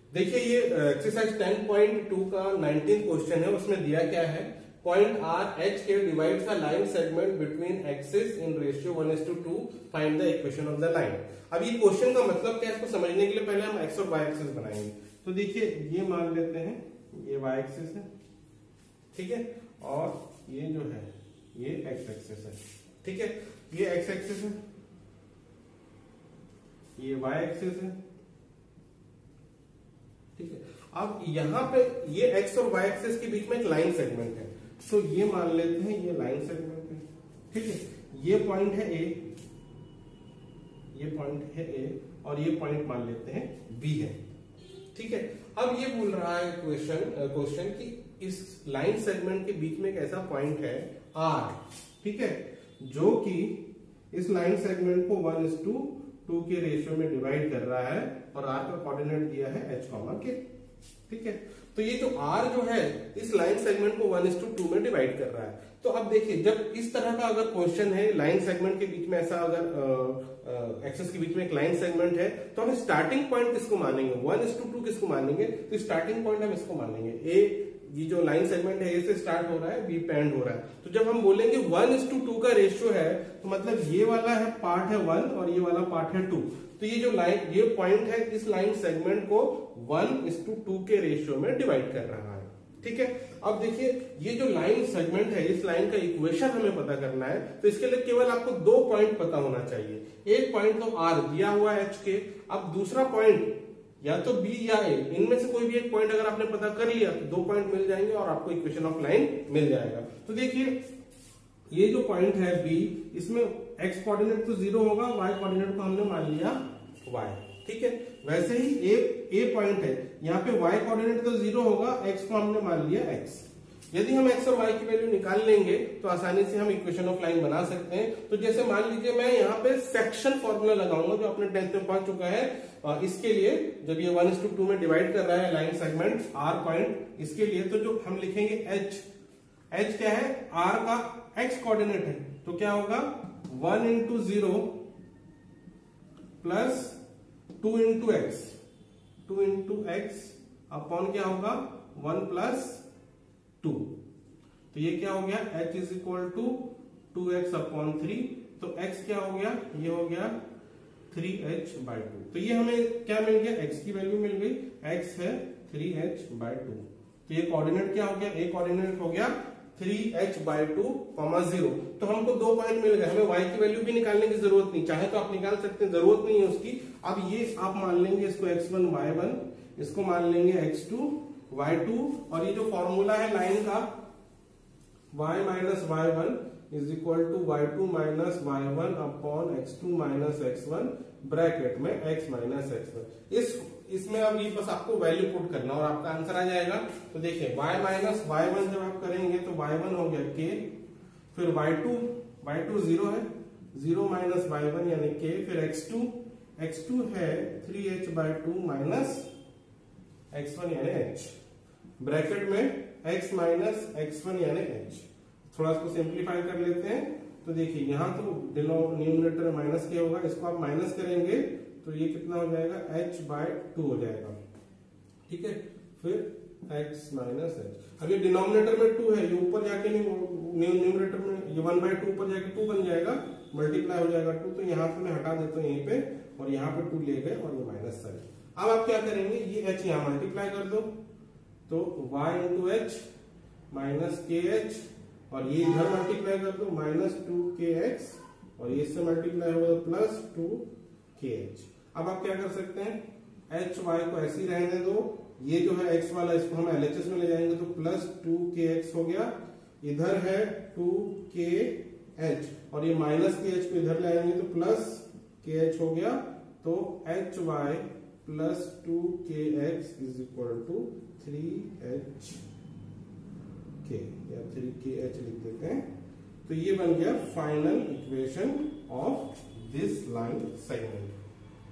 देखिए ये एक्सरसाइज 10.2 का 19 क्वेश्चन है। उसमें दिया क्या है, point R H K divides the line segment between axis in ratio 1:2, find the equation of the line. अब ये क्वेश्चन का मतलब क्या है, इसको समझने के लिए पहले हम एक्स और वाई एक्सिस बनाएंगे। तो देखिए ये मान लेते हैं ये वाई एक्सिस है, ठीक है, और ये जो है ये एक्स एक्सिस है, ठीक है। ये एक्स एक्सिस है, ये वाई एक्सिस है, ठीक है। अब यहां पे ये एक्स और वाई एक्सिस के बीच में एक लाइन सेगमेंट है, तो ये मान लेते हैं ये लाइन सेगमेंट है, ठीक है। ये पॉइंट है ए, ये पॉइंट है ए, और ये पॉइंट मान लेते हैं बी है, ठीक है। अब ये बोल रहा है क्वेश्चन कि इस लाइन सेगमेंट के बीच में एक ऐसा पॉइंट है आर, ठीक है, जो कि इस लाइन सेगमेंट को 1:2 के रेशियो में डिवाइड कर रहा है, और आर का कोऑर्डिनेट दिया है h, के, ठीक है। तो ये जो r जो है इस लाइन सेगमेंट को 1:2 में डिवाइड कर रहा है। तो अब देखिए जब इस तरह का अगर क्वेश्चन है, लाइन सेगमेंट के बीच में ऐसा अगर एक्सिस के बीच में एक लाइन सेगमेंट है, तो हम स्टार्टिंग पॉइंट किसको मानेंगे, 1:2 किसको मानेंगे, तो स्टार्टिंग पॉइंट हम इसको मानेंगे ए। ये जो लाइन सेगमेंट है ए से स्टार्ट हो रहा है, बी पे एंड हो रहा है। तो जब हम बोलेंगे 1:2 का रेशियो है, तो मतलब ये वाला है पार्ट है 1 और ये वाला पार्ट है 2। तो ये जो लाइन, ये पॉइंट है इस लाइन सेगमेंट को 1:2 के रेशियो में डिवाइड कर रहा है, ठीक है। अब देखिए ये जो लाइन सेगमेंट है, इस लाइन का इक्वेशन हमें पता करना है, तो इसके लिए केवल आपको 2 पॉइंट पता होना चाहिए। एक पॉइंट तो आर दिया हुआ है एच के, अब दूसरा पॉइंट या तो बी या ए, इनमें से कोई भी एक पॉइंट अगर आपने पता कर लिया तो 2 पॉइंट मिल जाएंगे और आपको इक्वेशन ऑफ लाइन मिल जाएगा। तो देखिए ये जो पॉइंट है बी, इसमें एक्स कोऑर्डिनेट तो 0 होगा, वाई कोऑर्डिनेट को हमने मान लिया वाई, ठीक है। वैसे ही ए पॉइंट है, यहाँ पे वाई कोऑर्डिनेट तो 0 होगा, एक्स को हमने मान लिया एक्स। यदि हम एक्स और वाई की वैल्यू निकाल लेंगे तो आसानी से हम इक्वेशन ऑफ लाइन बना सकते हैं। तो जैसे मान लीजिए मैं यहाँ पे सेक्शन फॉर्मूला लगाऊंगा जो अपने 10th में पढ़ चुका है, और इसके लिए जब ये 1:2 में डिवाइड कर रहा है लाइन सेगमेंट आर पॉइंट, इसके लिए तो जो हम लिखेंगे एच क्या है, आर का एक्स कोऑर्डिनेट है, तो क्या होगा 1:0 प्लस 2x, 2x अपॉन क्या होगा 1 + 2। तो ये क्या हो गया, h is equal to 2x upon 3। तो x क्या हो गया, ये हो गया 3h/2। तो ये हमें क्या मिल गया, x की वैल्यू मिल गई, x है 3h/2। तो ये कोऑर्डिनेट क्या हो गया, a कोऑर्डिनेट हो गया 3h/2, 0। तो हमको 2 पॉइंट मिल गए, हमें y की वैल्यू भी निकालने की जरूरत नहीं, चाहे तो आप निकाल सकते हैं, जरूरत नहीं है उसकी। अब ये आप मान लेंगे इसको x1 y1, इसको मान लेंगे x2 y2, और ये जो फॉर्मूला है लाइन का y - y1 is equal to y2 - y1 upon x2 - x1 bracket में x - x1। इसमें अब ये बस आपको वैल्यू पुट करना और आपका आंसर आ जाएगा। तो देखिए y - y1 जब आप करेंगे तो y1 हो गया k, फिर y2 0 है, 0 - y1 यानी k, फिर x2 है 3h/2 माइनस x1 यानी h, ब्रैकेट में x - x1 यानी h। थोड़ा इसको सिंप्लीफाई कर लेते हैं। तो देखिए यहाँ तो न्यूमरेटर में माइनस के होगा, इसको आप माइनस करेंगे तो ये कितना हो जाएगा h/2 हो जाएगा, ठीक है। फिर x - h, अब ये डिनोमिनेटर में 2 है, ये ऊपर जाके न्यूमरेटर में ये 1/2 ऊपर जाके 2 बन जाएगा, मल्टीप्लाई हो जाएगा 2। तो यहाँ पे मैं हटा देता हूँ यहीं पे, और यहाँ पे 2 ले गए और ये माइनस साइन। अब आप क्या करेंगे, ये h यहाँ मल्टीप्लाई कर दो, तो y × h माइनस kh, और ये इधर मल्टीप्लाई कर दो -2kx, और ये इससे मल्टीप्लाई होगा प्लस 2kh। अब आप क्या कर सकते हैं, h y को ऐसे ही रहने दो, ये जो है x वाला इसको हम LHS में ले जाएंगे तो प्लस 2kx हो गया, इधर है 2kh, और ये माइनस kh को इधर ले आएंगे तो प्लस kh हो गया। तो hy plus 2kx is equal to 3h या 3kh लिख देते हैं। तो ये बन गया final equation of this line segment.